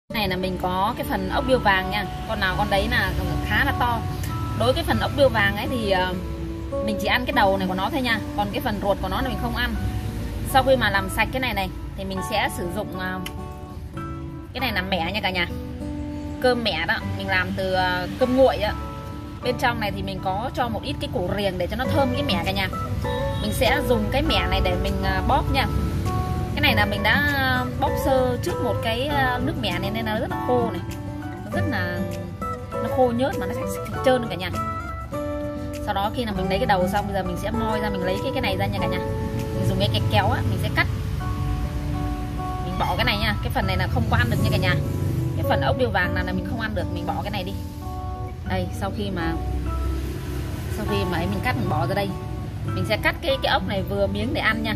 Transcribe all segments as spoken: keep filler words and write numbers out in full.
Này là mình có cái phần ốc bươu vàng nha, con nào con đấy là khá là to. Đối với phần ốc bươu vàng ấy thì uh, mình chỉ ăn cái đầu này của nó thôi nha, còn cái phần ruột của nó là mình không ăn. Sau khi mà làm sạch cái này này thì mình sẽ sử dụng uh, cái này là mẻ nha cả nhà, cơm mẻ đó, mình làm từ uh, cơm nguội á. Bên trong này thì mình có cho một ít cái củ riềng để cho nó thơm cái mẻ cả nhà. Mình sẽ dùng cái mẻ này để mình uh, bóp nha. Cái này là mình đã bóp sơ trước một cái nước mẻ này nên là rất là khô này, rất là nó khô nhớt mà nó sạch trơn cả nhà. Sau đó khi là mình lấy cái đầu xong, bây giờ mình sẽ moi ra, mình lấy cái cái này ra nha cả nhà. Mình dùng cái kẹp kéo á, mình sẽ cắt, mình bỏ cái này nha. Cái phần này là không có ăn được nha cả nhà. Cái phần ốc bươu vàng là, là mình không ăn được, mình bỏ cái này đi. Đây, sau khi mà sau khi mà ấy mình cắt, mình bỏ ra đây. Mình sẽ cắt cái cái ốc này vừa miếng để ăn nha.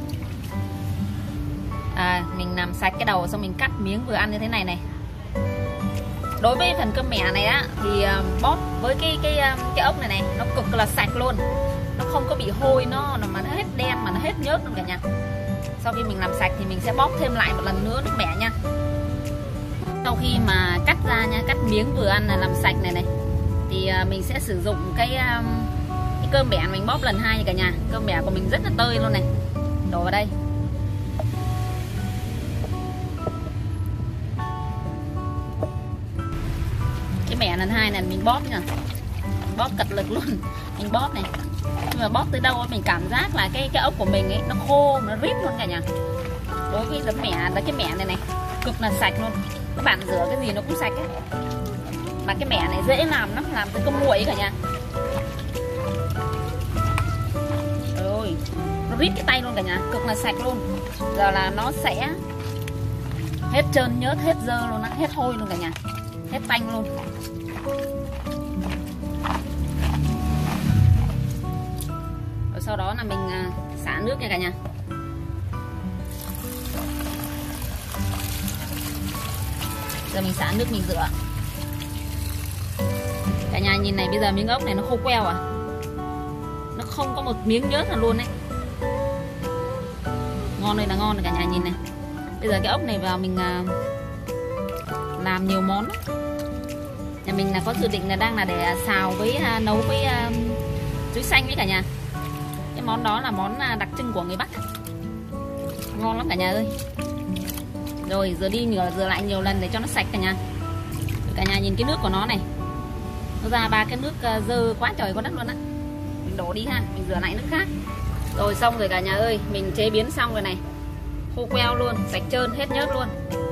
À, mình làm sạch cái đầu xong mình cắt miếng vừa ăn như thế này này. Đối với phần cơm mẻ này á thì uh, bóp với cái cái cái ốc này này nó cực là sạch luôn, nó không có bị hôi, nó mà nó hết đen mà nó hết nhớt luôn cả nhà. Sau khi mình làm sạch thì mình sẽ bóp thêm lại một lần nữa nước mẻ nha. Sau khi mà cắt ra nha, cắt miếng vừa ăn là làm sạch này này thì uh, mình sẽ sử dụng cái um, cái cơm mẻ mình bóp lần hai nha cả nhà. Cơm mẻ của mình rất là tơi luôn này, đổ vào đây. Mẻ lần hai này mình bóp nha, bóp cật lực luôn, mình bóp này, nhưng mà bóp tới đâu mình cảm giác là cái cái ốc của mình ấy nó khô, nó rít luôn cả nhà. Đối với cái mẻ là cái mẻ này này cực là sạch luôn, các bạn rửa cái gì nó cũng sạch ấy. Mà cái mẻ này dễ làm lắm, làm từ cơm nguội cả nhà. Rồi nó rít cái tay luôn cả nhà, cực là sạch luôn. Giờ là nó sẽ hết trơn nhớt, hết dơ luôn á, hết hôi luôn cả nhà, hết tanh luôn. Rồi sau đó là mình xả nước nha cả nhà. Giờ mình xả nước mình rửa. Cả nhà nhìn này, bây giờ miếng ốc này nó khô queo à, nó không có một miếng nhớt nào luôn đấy. Ngon đây là ngon rồi cả nhà, nhìn này. Bây giờ cái ốc này vào mình làm nhiều món. Nhà mình là có dự định là đang là để xào với uh, nấu với uh, chuối xanh với cả nhà. Cái món đó là món uh, đặc trưng của người Bắc, ngon lắm cả nhà ơi. Rồi giờ đi rửa rửa lại nhiều lần để cho nó sạch cả nhà. Cả nhà nhìn cái nước của nó này, nó ra ba cái nước uh, dơ quá trời quá đất luôn á. Mình đổ đi ha, mình rửa lại nước khác. Rồi xong rồi cả nhà ơi, mình chế biến xong rồi này, khô queo luôn, sạch trơn hết nhớt luôn.